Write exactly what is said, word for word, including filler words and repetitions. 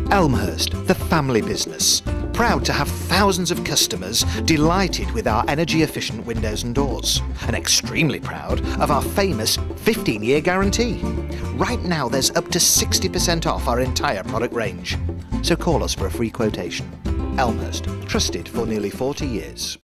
Elmhurst, the family business. Proud to have thousands of customers delighted with our energy-efficient windows and doors. And extremely proud of our famous fifteen year guarantee. Right now there's up to sixty percent off our entire product range. So call us for a free quotation. Elmhurst, trusted for nearly forty years.